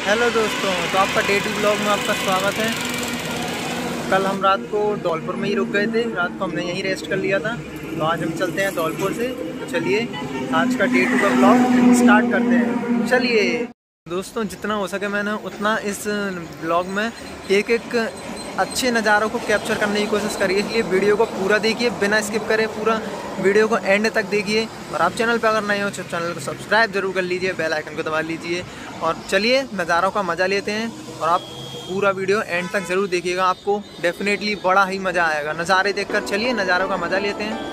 Hello दोस्तों, तो आपका डे टू ब्लॉग में आपका स्वागत है। कल हम रात को धौलपुर में ही रुक गए थे। रात को हमने यहीं रेस्ट कर लिया था, तो आज हम चलते हैं धौलपुर से। तो चलिए आज का डे टू का ब्लॉग स्टार्ट करते हैं। चलिए दोस्तों, जितना हो सके मैंने उतना इस ब्लॉग में एक एक अच्छे नज़ारों को कैप्चर करने की कोशिश करी है। इसलिए वीडियो को पूरा देखिए, बिना स्किप करे पूरा वीडियो को एंड तक देखिए। और आप चैनल पर अगर नए हो तो चैनल को सब्सक्राइब जरूर कर लीजिए, बेल आइकन को दबा लीजिए। और चलिए नज़ारों का मज़ा लेते हैं। और आप पूरा वीडियो एंड तक ज़रूर देखिएगा, आपको डेफिनेटली बड़ा ही मज़ा आएगा नज़ारे देखकर। चलिए नज़ारों का मज़ा लेते हैं।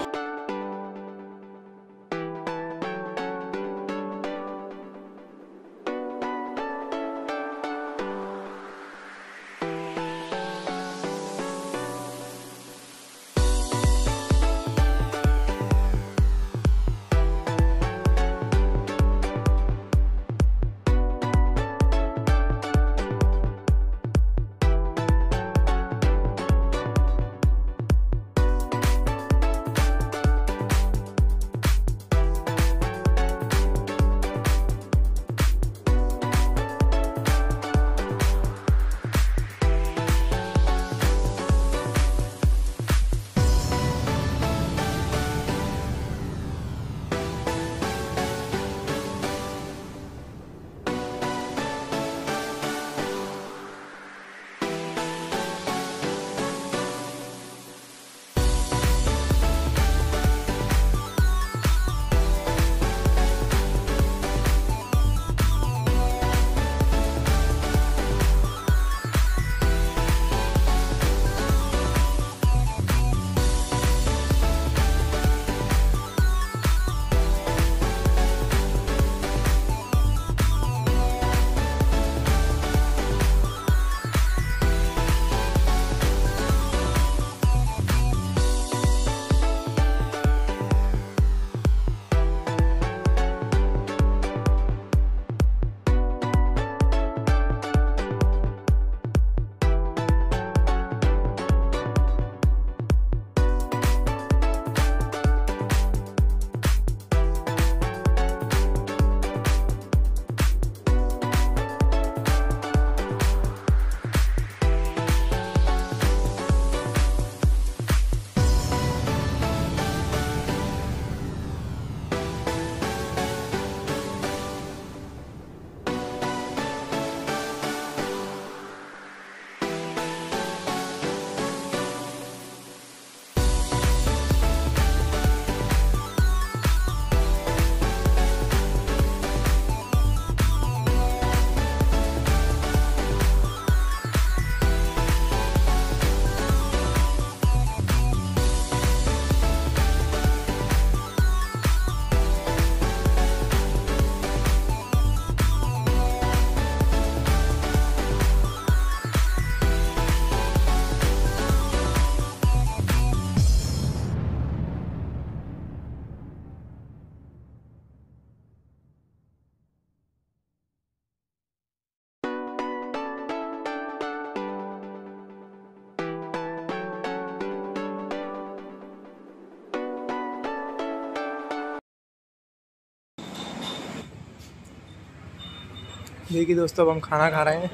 देखिए दोस्तों, अब हम खाना खा रहे हैं।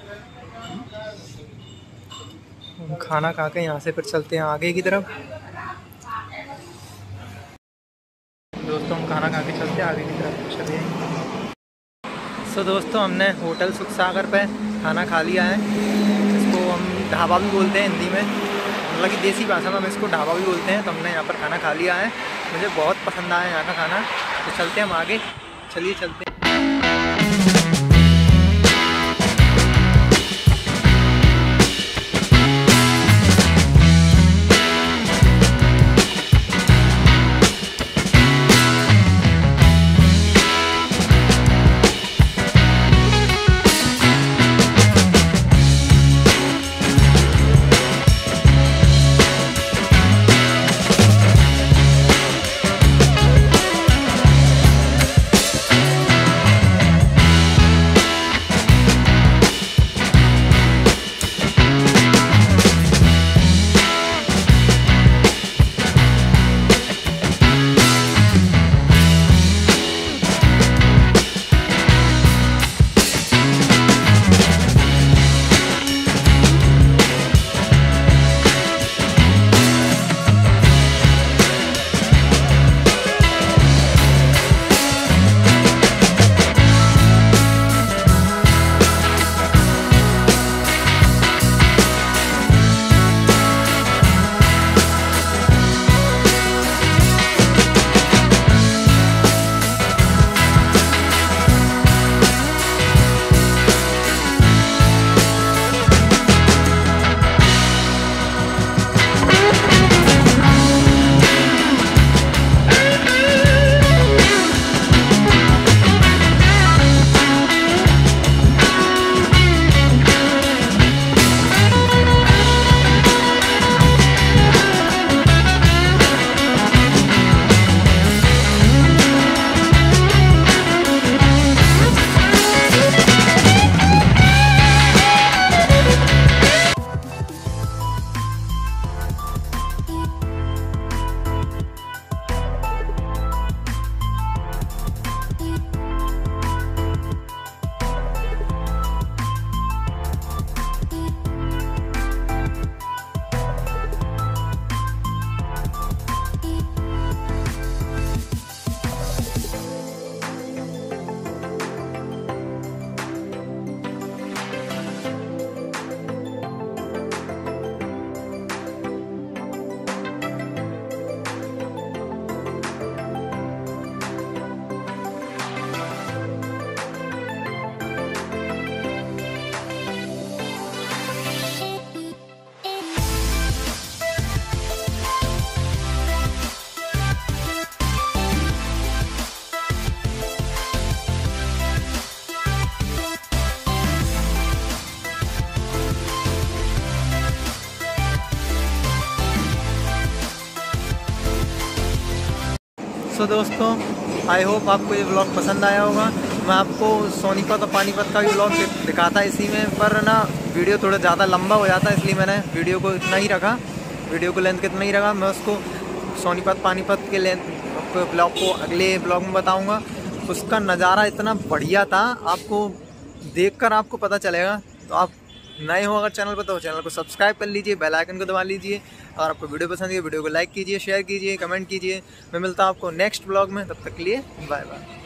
हम खाना खा के यहाँ से फिर चलते हैं आगे की तरफ। दोस्तों हम खाना खा के चलते हैं आगे की तरफ। चलिए। सो दोस्तों, हमने होटल सुख सागर पे खाना खा लिया है। इसको हम ढाबा भी बोलते हैं हिंदी में, मतलब कि देसी भाषा में हम इसको ढाबा भी बोलते हैं। तो हमने यहाँ पर खाना खा लिया है, मुझे बहुत पसंद आया यहाँ का खाना। तो चलते हैं हम आगे। चलिए चलते हैं। सो दोस्तों, आई होप आपको ये ब्लॉग पसंद आया होगा। मैं आपको सोनीपत और पानीपत का भी ब्लॉग दिखाता इसी में, पर ना वीडियो थोड़ा ज़्यादा लंबा हो जाता है, इसलिए मैंने वीडियो को इतना ही रखा, वीडियो को लेंथ कितना ही रखा। मैं उसको सोनीपत पानीपत के लेंथ ब्लॉग को अगले ब्लॉग में बताऊँगा। उसका नज़ारा इतना बढ़िया था, आपको देखकर आपको पता चलेगा। तो आप नए हो अगर चैनल पर तो चैनल को सब्सक्राइब कर लीजिए, बेल आइकन को दबा लीजिए। अगर आपको वीडियो पसंद है वीडियो को लाइक कीजिए, शेयर कीजिए, कमेंट कीजिए। मैं मिलता हूँ आपको नेक्स्ट ब्लॉग में, तब तक के लिए बाय बाय।